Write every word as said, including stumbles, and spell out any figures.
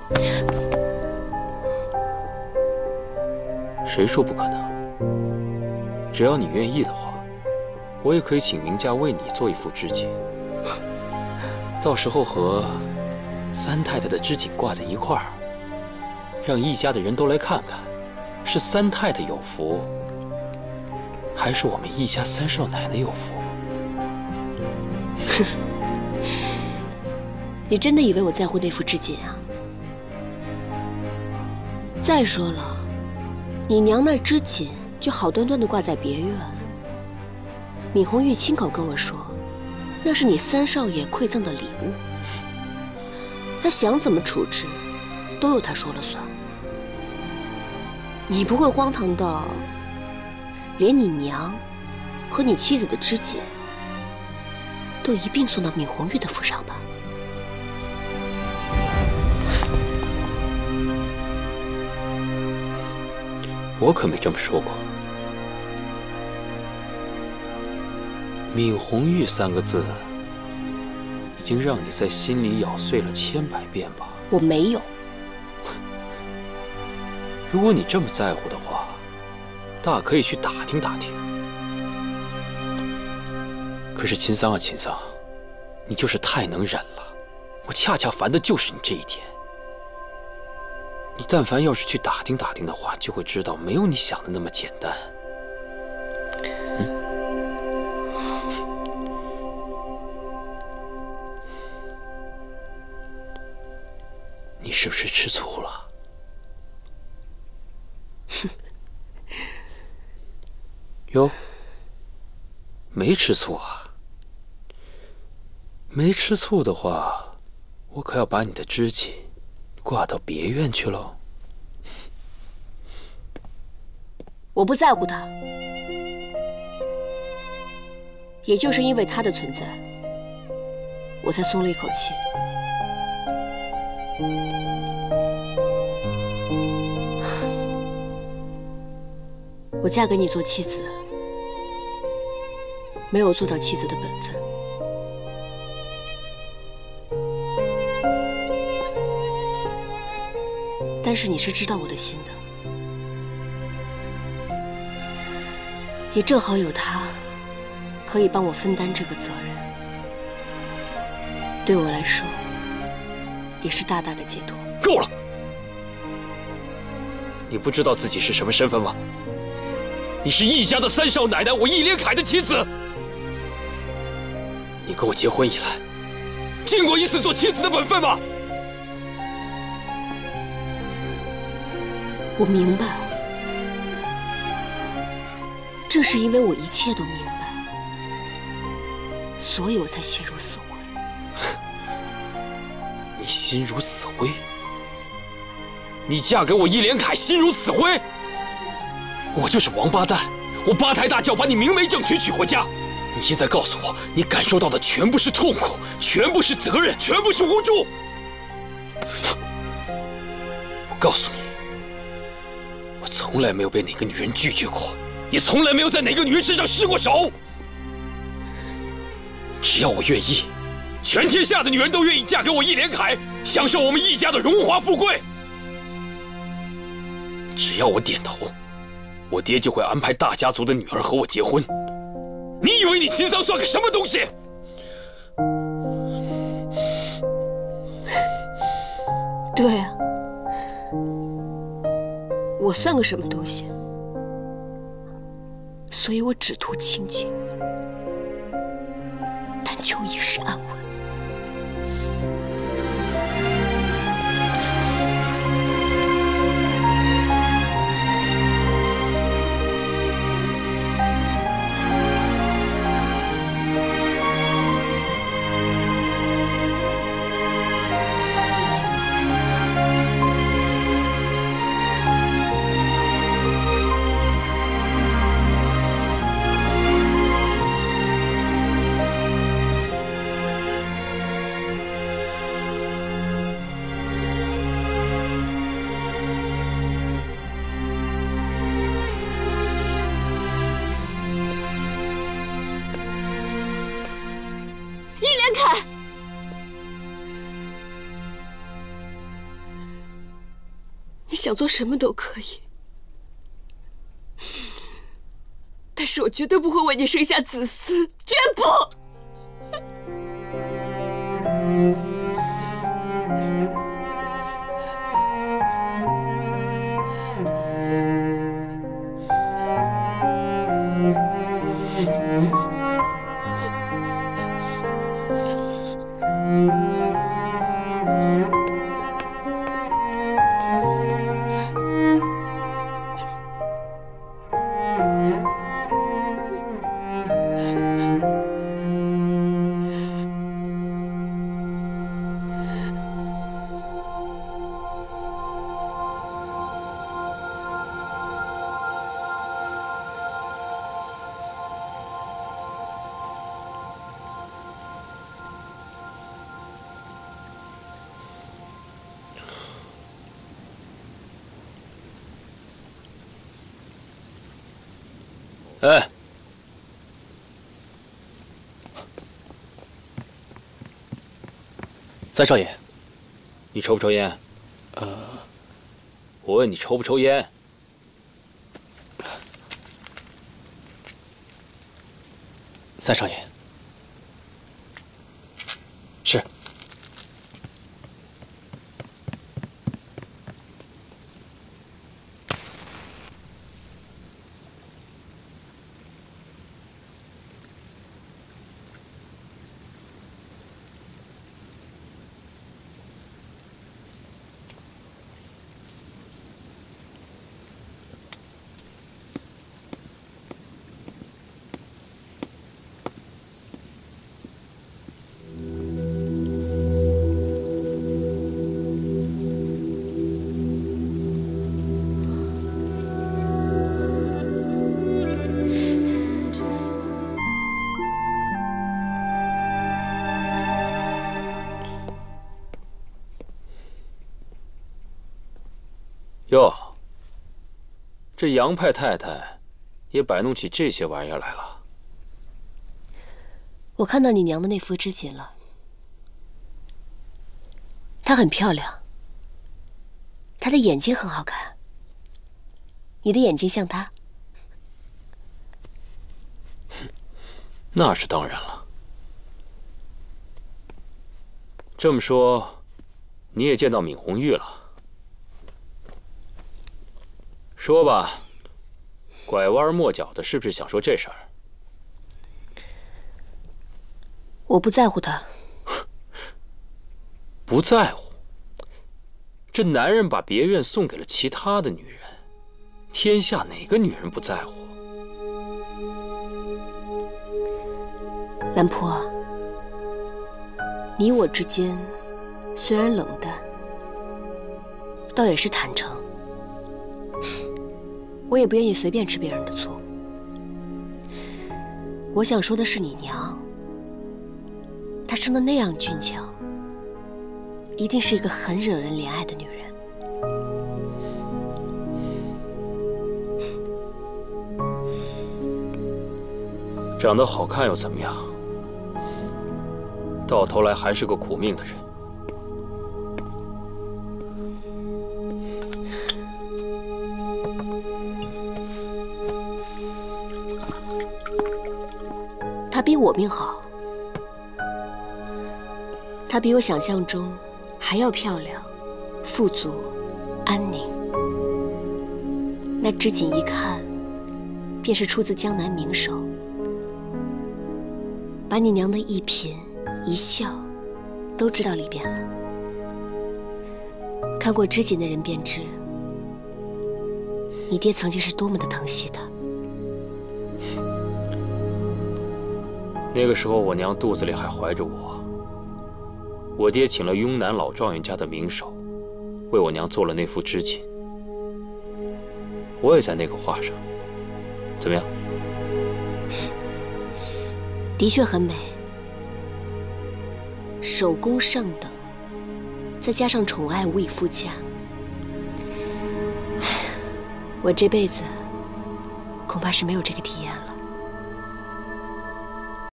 谁说不可能？只要你愿意的话，我也可以请名家为你做一副织锦，到时候和三太太的织锦挂在一块儿，让一家的人都来看看，是三太太有福，还是我们一家三少奶奶有福？ 哼，你真的以为我在乎那副织锦啊？再说了，你娘那织锦就好端端的挂在别院，闵红玉亲口跟我说，那是你三少爷馈赠的礼物，他想怎么处置，都由他说了算。你不会荒唐到连你娘和你妻子的织锦都一并送到闵红玉的府上吧？ 我可没这么说过。闵红玉三个字，已经让你在心里咬碎了千百遍吧？ 我没有。 如果你这么在乎的话，大可以去打听打听。可是秦桑啊，秦桑，你就是太能忍了，我恰恰烦的就是你这一点。你但凡要是去打听打听的话，就会知道没有你想的那么简单。嗯，你是不是吃醋了？ 哼， 哟，没吃醋啊？没吃醋的话，我可要把你的织锦挂到别院去喽。 我不在乎他，也就是因为他的存在，我才松了一口气。我嫁给你做妻子，没有做到妻子的本分。但是你是知道我的心的，也正好有他可以帮我分担这个责任，对我来说也是大大的解脱。 够了！你不知道自己是什么身份吗？你是易家的三少奶奶，我易连凯的妻子。你跟我结婚以来，尽过一次做妻子的本分吗？ 我明白，正是因为我一切都明白，所以我才心如死灰。 你心如死灰？你嫁给我易连凯，心如死灰？我就是王八蛋，我八抬大轿把你明媒正娶娶回家。你现在告诉我，你感受到的全部是痛苦，全部是责任，全部是无助。我告诉你，我从来没有被哪个女人拒绝过，也从来没有在哪个女人身上失过手。只要我愿意，全天下的女人都愿意嫁给我易连凯，享受我们易家的荣华富贵。只要我点头，我爹就会安排大家族的女儿和我结婚。你以为你秦桑算个什么东西？ 对啊，我算个什么东西？所以我只图清静，但求一世安稳。 想做什么都可以，但是我绝对不会为你生下子嗣，绝不！ 哎，三少爷，你抽不抽烟？呃，我问你抽不抽烟？三少爷，是。哟，这杨派太太也摆弄起这些玩意儿来了。 我看到你娘的那副织锦了，她很漂亮，她的眼睛很好看，你的眼睛像她。 那是当然了。这么说，你也见到闵红玉了？说吧，拐弯抹角的，是不是想说这事儿？ 我不在乎他。 不在乎？这男人把别院送给了其他的女人，天下哪个女人不在乎？ 兰坡，你我之间虽然冷淡，倒也是坦诚。我也不愿意随便吃别人的醋。我想说的是，你娘，她生得那样俊俏，一定是一个很惹人怜爱的女人。 长得好看又怎么样？到头来还是个苦命的人。 她比我命好，她比我想象中还要漂亮、富足、安宁。那织锦一看，便是出自江南名手，把你娘的一颦一笑都知道里边了。看过织锦的人便知，你爹曾经是多么的疼惜她。 那个时候，我娘肚子里还怀着我。我爹请了雍南老状元家的名手，为我娘做了那副织锦。我也在那个画上，怎么样？ 的确很美，手工上等，再加上宠爱无以复加。我这辈子恐怕是没有这个体验了。